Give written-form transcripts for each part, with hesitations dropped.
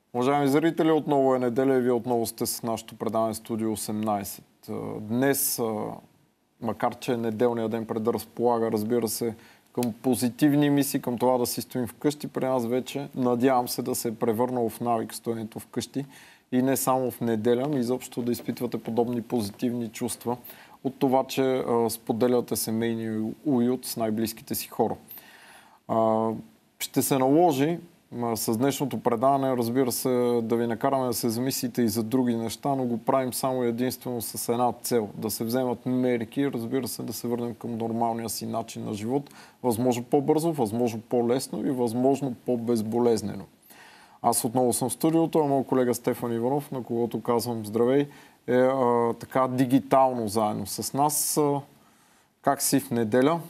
Уважаеми зрители, отново е неделя и вие отново сте с нашото предаване Студио 18. Днес, макар че е неделният ден пред да разполага, разбира се, към позитивни мисии, към това да си стоим вкъщи, при нас вече надявам се да се е превърнало в навик стоенето вкъщи и не само в неделя, но изобщо да изпитвате подобни позитивни чувства от това, че споделяте семейния уют с най-близките си хора. Ще се наложи с днешното предаване, разбира се, да ви накараме да се замислите и за други неща, но го правим само единствено с една цел. Да се вземат мерки, разбира се, да се върнем към нормалния си начин на живот, възможно по-бързо, възможно по-лесно и възможно по-безболезнено. Аз отново съм в студиото, а моят колега Стефан Иванов, на когото казвам здравей, е така дигитално заедно с нас. Как си в неделя?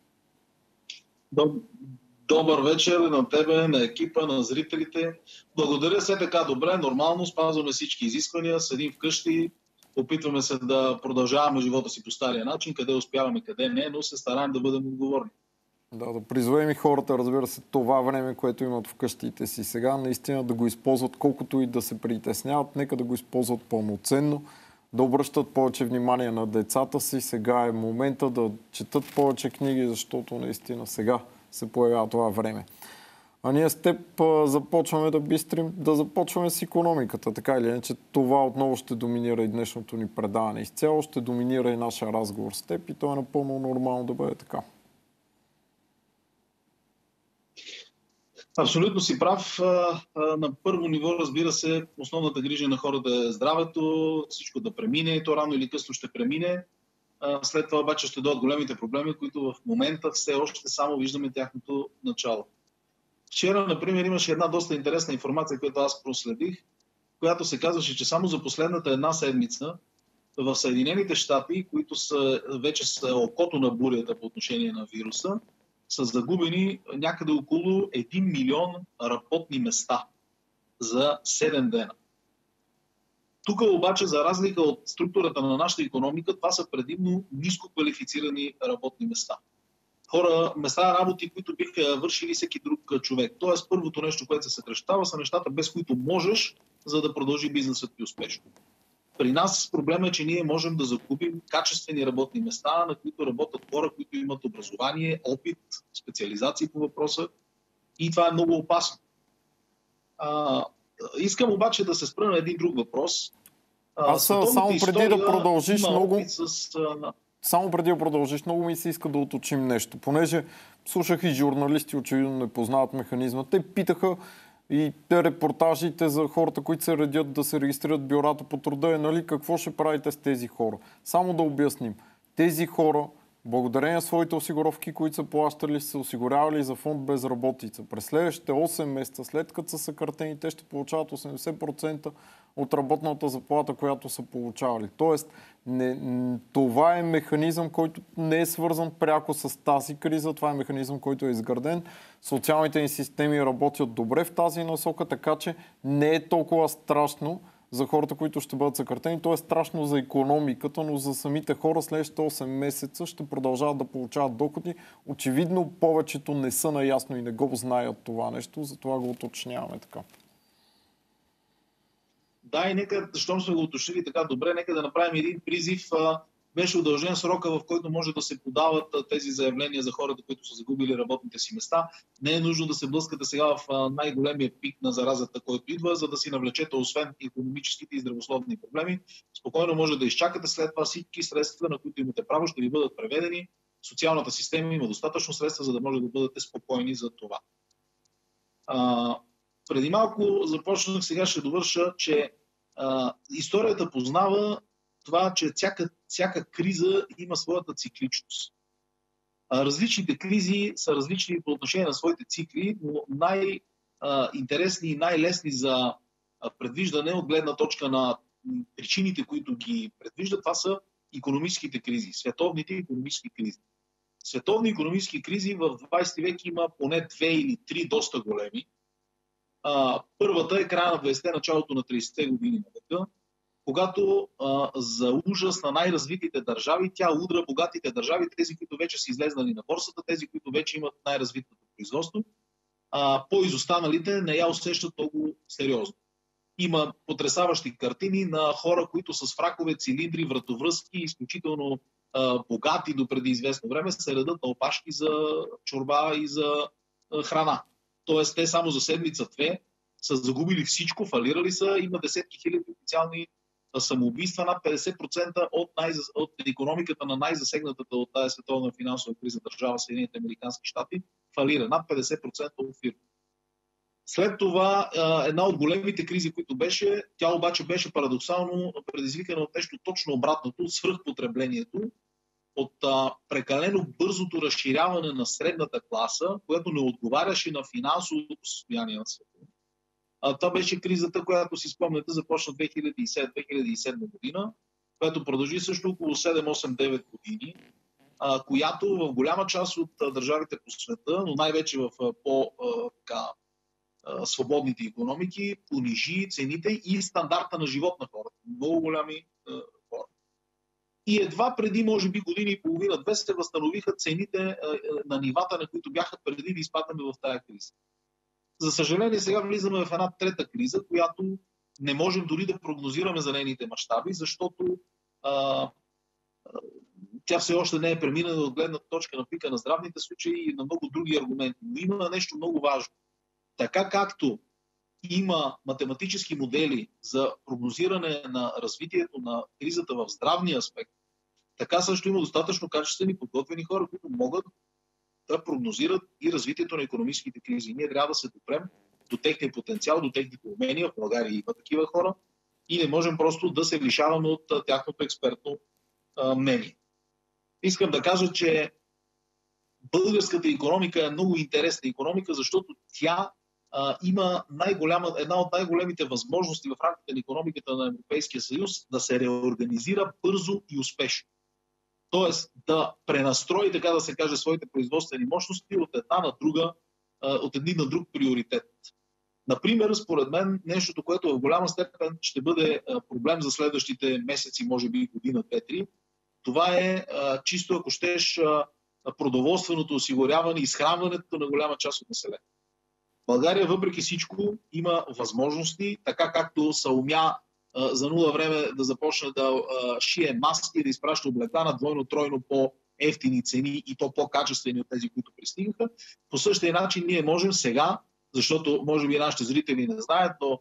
Добър вечер на тебе, на екипа, на зрителите. Благодаря, все така добре, нормално, спазваме всички изисквания, седим вкъщи, опитваме се да продължаваме живота си по стария начин, къде успяваме, къде не, но се стараем да бъдем отговорни. Да призовем и хората, разбира се, това време, което имат в къщите си сега, наистина да го използват, колкото и да се притесняват, нека да го използват пълноценно, да обръщат повече внимание на децата си. Сега е момента да четат повече книги, защото наистина сега се появява това време. А ние с теб започваме да бистрим, да започваме с икономиката. Така или иначе, това отново ще доминира и днешното ни предаване. Изцяло ще доминира и нашия разговор с теб и то е напълно нормално да бъде така. Абсолютно си прав. На първо ниво, разбира се, основната грижа на хората е здравето, всичко да премине, то рано или късно ще премине. След това обаче ще дойдат големите проблеми, които в момента все още само виждаме тяхното начало. Вчера, например, имаше една доста интересна информация, която аз проследих, която се казваше, че само за последната една седмица в Съединените щати, които вече са окото на бурята по отношение на вируса, са загубени някъде около 1 милион работни места за 7 дена. Тук обаче, за разлика от структурата на нашата икономика, това са предимно ниско квалифицирани работни места. Места работи, които биха вършили всеки друг човек. Тоест, първото нещо, което се съкращава, са нещата, без които можеш, за да продължи бизнесът ти успешно. При нас проблема е, че ние можем да закупим качествени работни места, на които работят хора, които имат образование, опит, специализации по въпроса. И това е много опасно. Искам обаче да се спра на един друг въпрос. Само преди да продължиш много ми се иска да уточним нещо. Понеже слушах и журналисти, очевидно не познават механизма. Те питаха и те репортажите за хората, които се редят да се регистрират в бюрата по труда, нали, какво ще правите с тези хора? Само да обясним. Тези хора, благодарение на своите осигуровки, които са плащали, са осигурявали за фонд безработица. През следващите 8 месеца, след като са съкратени, те ще получават 80% от работната заплата, която са получавали. Тоест, това е механизъм, който не е свързан пряко с тази криза. Това е механизъм, който е изграден. Социалните ни системи работят добре в тази насока, така че не е толкова страшно за хората, които ще бъдат съкратени. То е страшно за икономиката, но за самите хора следващите 8 месеца ще продължават да получават доходи. Очевидно повечето не са наясно и не го знаят това нещо, затова го уточняваме така. Да, и нека, щом сме го уточнили така добре, нека да направим един призив. Беше удължен срока, в който може да се подават тези заявления за хората, които са загубили работните си места. Не е нужно да се блъскате сега в най-големия пик на заразата, който идва, за да си навлечете, освен икономическите и здравословни проблеми. Спокойно може да изчакате, след това всички средства, на които имате право, ще ви бъдат преведени. Социалната система има достатъчно средства, за да може да бъдете спокойни за това. Преди малко започнах, сега ще довърша, че историята познава това, че всяка криза има своята цикличност. Различните кризи са различни по отношение на своите цикли, но най-интересни и най-лесни за предвиждане от гледна точка на причините, които ги предвиждат, това са икономическите кризи, световните икономически кризи. Световни икономически кризи в 20 век има поне 2 или 3 доста големи. Първата е края на 20-те, началото на 30-те години на века, когато за ужас на най-развитите държави, тя удра богатите държави, тези, които вече са излезнали на борсата, тези, които вече имат най-развитото производство, по-изостаналите не я усещат много сериозно. има потресаващи картини на хора, които с фракове, цилиндри, вратовръзки, изключително богати до преди известно време, се редат на опашки за чорба и за храна. Тоест, те само за седмица-две са загубили всичко, фалирали са, има десетки хиляди официални самоубийства, над 50% от икономиката на най-засегнатата от тази световна финансова криза държава Съединените американски щати фалира. Над 50% от фирми. След това една от големите кризи, които беше, тя обаче беше парадоксално предизвикана от нещо точно обратното, свръхпотреблението, от прекалено бързото разширяване на средната класа, което не отговаряше на финансовото състояние на света. Това беше кризата, която си спомняте, започна 2007 година, която продължи също около 7-8-9 години, която в голяма част от държавите по света, но най-вече в свободните икономики, понижи цените и стандарта на живот на хората. Много голями хора. И едва преди, може би, години и половина-две се възстановиха цените на нивата, на които бяха преди да изпадаме в тая криза. За съжаление, сега влизаме в една трета криза, която не можем дори да прогнозираме за нейните мащаби, защото тя все още не е преминала от гледна точка на пика на здравните случаи и на много други аргументи. Но има нещо много важно. Така както има математически модели за прогнозиране на развитието на кризата в здравния аспект, така също има достатъчно качествени, подготвени хора, които могат да прогнозират и развитието на икономическите кризи. Ние трябва да се допрем до техния потенциал, до техните умения. В България има такива хора и не можем просто да се лишаваме от тяхното експертно мнение. Искам да кажа, че българската икономика е много интересна икономика, защото тя има една от най-големите възможности в рамките на икономиката на Европейския съюз да се реорганизира бързо и успешно. Тоест да пренастрои, така да се каже, своите производствени мощности от един на друг приоритет. Например, според мен, нещото, което в голяма степен ще бъде проблем за следващите месеци, може би година, 2-3, това е чисто, ако щеш, продоволственото осигуряване и изхранването на голяма част от населението. България, въпреки всичко, има възможности, така както съумя за нула време да започне да шие маски и да изпраща облекла на двойно-тройно по-евтини цени и то по-качествени от тези, които пристигаха. По същия начин ние можем сега, защото може би нашите зрители не знаят, но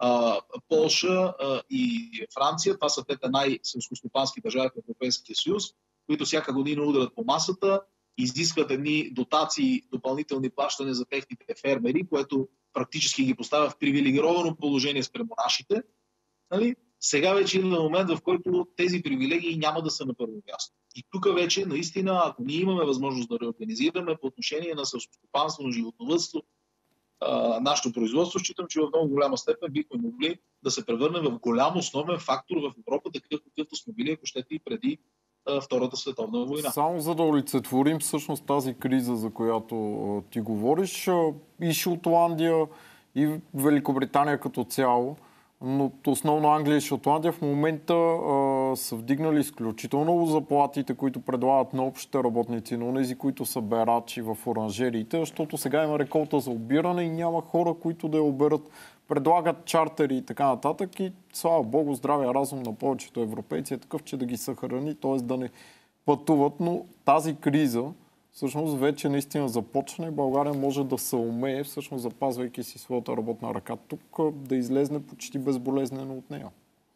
Полша и Франция, това са двете най-селскостопански държави в Европейския съюз, които всяка година ударят по масата, изискват едни дотации, допълнителни плащания за техните фермери, което практически ги поставя в привилегировано положение спрямо нашите. Нали? Сега вече има момент, в който тези привилегии няма да са на първо място. И тук вече, наистина, ако ние имаме възможност да реорганизираме по отношение на селскостопанство, на животновъдство, нашето производство, считам, че в много голяма степен бихме могли да се превърнем в голям основен фактор в Европа, такъв какъвто сме били, ако щете, и преди Втората световна война. Само за да олицетворим всъщност тази криза, за която ти говориш, и Шотландия, и Великобритания като цяло, но основно Англия и Шотландия в момента са вдигнали изключително заплатите, които предлагат на общите работници, на тези, които са берачи в оранжериите, защото сега има реколта за обиране и няма хора, които да я оберат. Предлагат чартери и така нататък и слава Богу, здравия разум на повечето европейци е такъв, че да ги съхрани, т.е. да не пътуват, но тази криза всъщност вече наистина започна и България може да се умее, всъщност запазвайки си своята работна ръка тук, да излезне почти безболезнено от нея.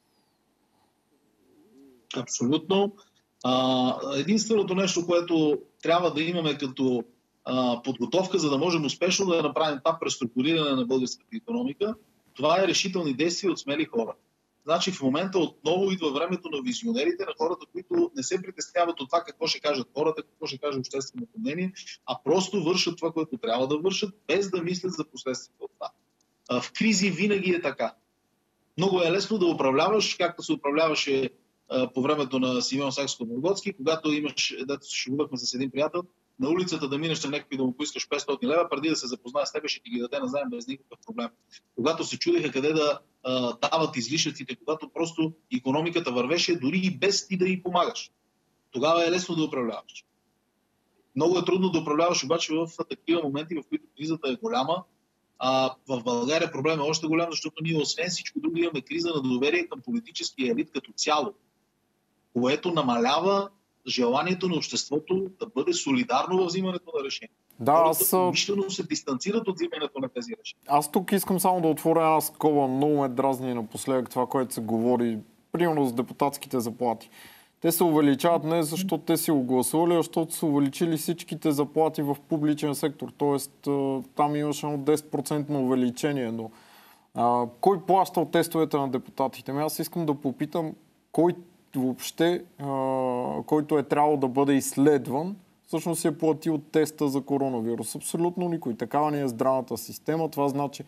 Абсолютно. Единственото нещо, което трябва да имаме като подготовка, за да можем успешно да направим това преструктуриране на българската икономика, това е решителни действия от смели хора. Значи в момента отново идва времето на визионерите, на хората, които не се притесняват от това какво ще кажат хората, какво ще каже общественото мнение, а просто вършат това, което трябва да вършат, без да мислят за последствията от това. В кризи винаги е така. Много е лесно да управляваш, както се управляваше по времето на Симеон Сакскобургготски, когато дето се шегувахме с един приятел, на улицата да минеш на някакъв и да му поискаш 500 лева, преди да се запознае с теб, ще ти ги даде назаем без никакъв проблем. Когато се чудеха къде да дават излишъците, когато просто икономиката вървеше, дори и без ти да й помагаш. Тогава е лесно да управляваш. Много е трудно да управляваш обаче в такива моменти, в които кризата е голяма В България проблем е още голям, защото ние освен всичко друго имаме криза на доверие към политическия елит като цяло, което намалява желанието на обществото да бъде солидарно в взимането на решения. Да, Хората умишлено се дистанцират от взимането на тези решения. Аз тук искам само да отворя една скоба. Много ме дразни напоследък това, което се говори, примерно за депутатските заплати. Те се увеличават не защото те си огласували, а защото са увеличили всичките заплати в публичен сектор. Тоест там имаше 10% увеличение. Но кой плаща от тестовете на депутатите? Аз искам да попитам кой въобще, който е трябвало да бъде изследван, всъщност е платил теста за коронавирус. Абсолютно никой. Такава ни е здравната система. Това значи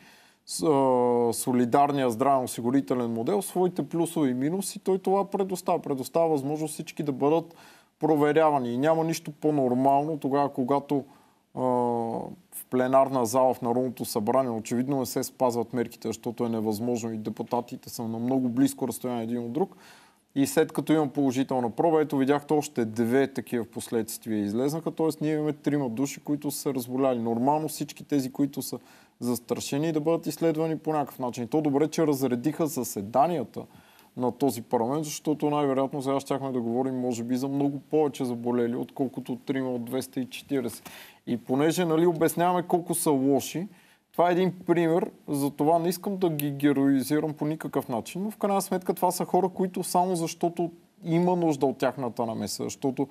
солидарния здравен осигурителен модел, своите плюсове и минуси, той това предоставя. Предоставя възможност всички да бъдат проверявани. И няма нищо по-нормално тогава, когато в пленарна зала в Народното събрание очевидно не се спазват мерките, защото е невъзможно и депутатите са на много близко разстояние един от друг. И след като имам положителна проба, ето видяхте още 2 такива в последствие излезнаха, т.е. ние имаме 3 души, които са се разболяли. Нормално всички тези, които са застрашени, да бъдат изследвани по някакъв начин. И то добре, че разредиха заседанията на този парламент, защото най-вероятно сега щяхме да говорим може би за много повече заболели, отколкото 3 от 240. И понеже обясняваме колко са лоши, това е един пример, за това не искам да ги героизирам по никакъв начин, но в крайна сметка това са хора, които само защото има нужда от тяхната намеса, защото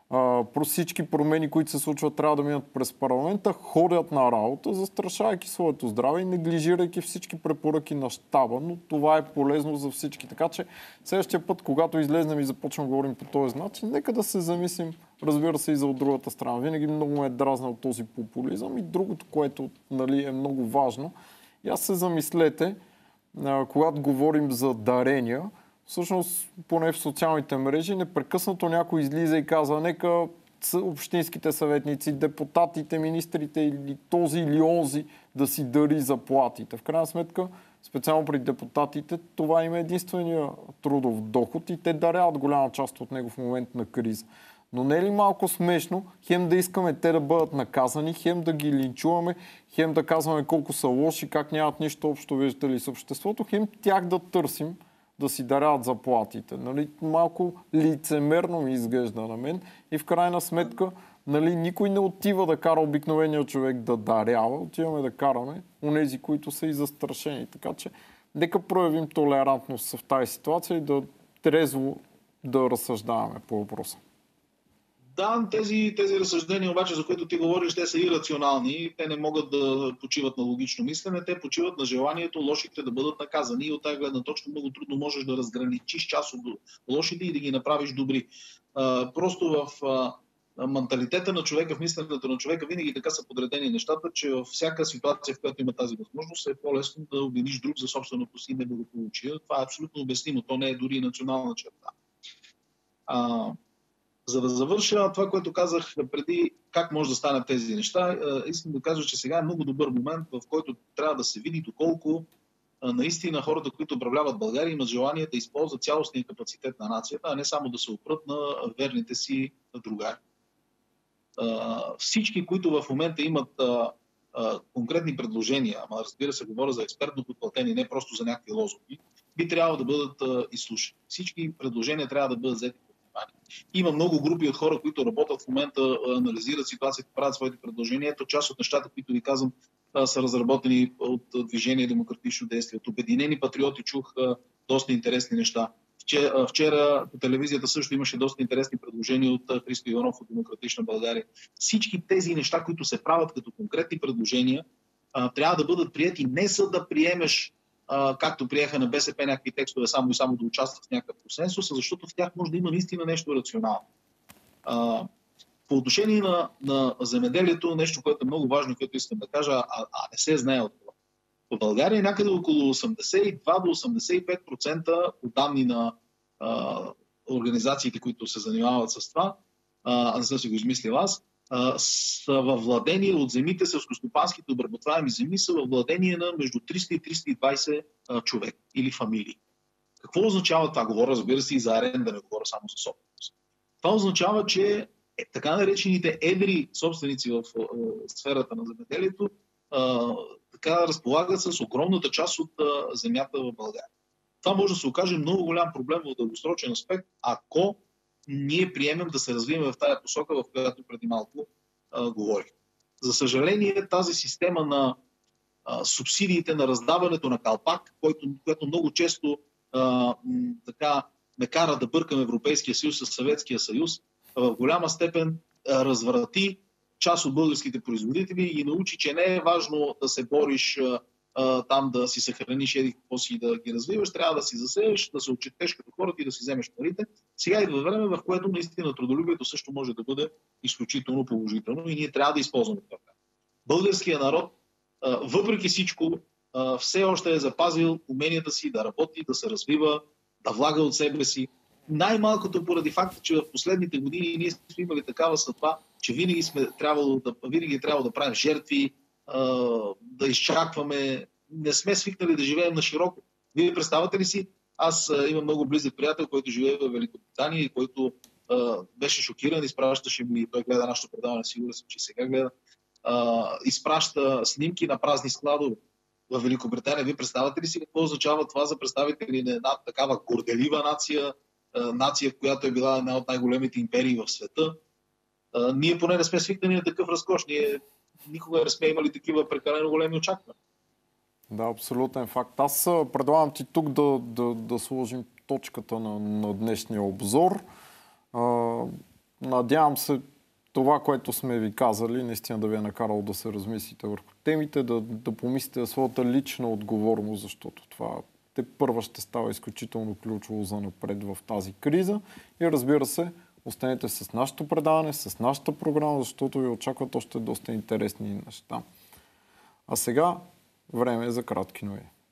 всички промени, които се случват, трябва да минат през парламента, ходят на работа, застрашавайки своето здраве и неглижирайки всички препоръки на щаба, но това е полезно за всички. Така че следващия път, когато излезнем и започнем да говорим по този начин, нека да се замислим, разбира се, и за от другата страна. Винаги много ме е дразнал този популизъм и другото, което е много важно. И аз се замислете, когато говорим за дарения, всъщност, поне в социалните мрежи, непрекъснато някой излиза и казва, нека общинските съветници, депутатите, министрите или този или онзи да си дари заплатите. В крайна сметка, специално при депутатите, това им е единствения трудов доход и те даряват голяма част от него в момент на криза. Но не е ли малко смешно, хем да искаме те да бъдат наказани, хем да ги линчуваме, хем да казваме колко са лоши, как нямат нищо общо, виждате ли, с обществото, хем тях да търсим, да си даряват заплатите. Малко лицемерно ми изглежда на мен и в крайна сметка никой не отива да кара обикновения човек да дарява, отиваме да караме онези, които са и застрашени. Така че нека проявим толерантност в тази ситуация и да трезво да разсъждаваме по въпроса. Да, тези разсъждения обаче, за които ти говориш, те са ирационални. Те не могат да почиват на логично мислене, те почиват на желанието лошите да бъдат наказани. И от тази гледна точка много трудно можеш да разграничиш част от лошите и да ги направиш добри. Просто в менталитета на човека, в мисленето на човека винаги така са подредени нещата, че във всяка ситуация, в която има тази възможност, е по-лесно да обвиниш друг за собственото си неблагополучие. Това е абсолютно обяснимо. То не е дори национална черта. За да завърша това, което казах преди, как може да станат тези неща, искам да кажа, че сега е много добър момент, в който трябва да се види доколко наистина хората, които управляват България, имат желание да използват цялостния капацитет на нацията, а не само да се опрат на верните си другари. Всички, които в момента имат конкретни предложения, ама разбира се, говоря за експертно подплатени, не просто за някакви лозунги, би трябвало да бъдат изслушани. Всички предложения трябва да бъдат взети. Има много групи от хора, които работят в момента, анализират ситуацията, правят своите предложения. Ето част от нещата, които ви казвам, са разработени от Движение демократично действие. От Обединени патриоти чух доста интересни неща. Вчера по телевизията също имаше доста интересни предложения от Христо Иванов от Демократична България. Всички тези неща, които се правят като конкретни предложения, трябва да бъдат прияти не за да приемеш, както приеха на БСП някакви текстове само и само да участват в някакъв консенсус, защото в тях може да има наистина нещо рационално. По отношение на земеделието, нещо, което е много важно, което искам да кажа, не се знае от това. В България е някъде около 82 до 85% по данни на организациите, които се занимават с това, не съм си го измислил аз, са във владение от земите, селскостопанските обработваеми земи са във владение на между 300 и 320 човек или фамилии. Какво означава това? Говоря, разбира се, и за аренда, не говоря само за собственост. Това означава, че така наречените едри собственици в сферата на земеделието, така разполагат с огромната част от земята в България. Това може да се окаже много голям проблем в дългосрочен аспект, ако ние приемем да се развием в тази посока, в която преди малко говорих. За съжаление, тази система на субсидиите, на раздаването на калпак, което много често така ме кара да бъркам Европейския съюз с Съветския съюз, в голяма степен разврати част от българските производители и научи, че не е важно да се бориш там да си съхраниш еди какво си да ги развиваш, трябва да си засееш, да се отчетеш като хората и да си вземеш парите. Сега идва време, в което наистина трудолюбието също може да бъде изключително положително и ние трябва да използваме това. Българският народ, въпреки всичко, все още е запазил уменията си да работи, да се развива, да влага от себе си. Най-малкото поради факта, че в последните години ние сме имали такава съдба, че винаги е трябвало да правим жертви, да изчакваме. Не сме свикнали да живеем на широко. Вие представате ли си? Аз имам много близък приятел, който живее в Великобритания и който беше шокиран, изпращаше ми, той гледа нашето предаване, сигурен съм, че сега гледа, изпраща снимки на празни складове в Великобритания. Вие представате ли си какво означава това за представители на една такава горделива нация, нация, в която е била една от най-големите империи в света? Ние поне не сме свикнали на такъв разкош. Ние никога не сме имали такива прекалено големи очаквания. Да, абсолютен факт. Аз предлагам ти тук да сложим точката на днешния обзор. Надявам се това, което сме ви казали, наистина да ви е накарало да се размислите върху темите, да помислите за своята лична отговорност, защото това тепърва ще става изключително ключово за напред в тази криза. И разбира се, останете с нашето предаване, с нашата програма, защото ви очакват още доста интересни неща. А сега време е за кратки новини.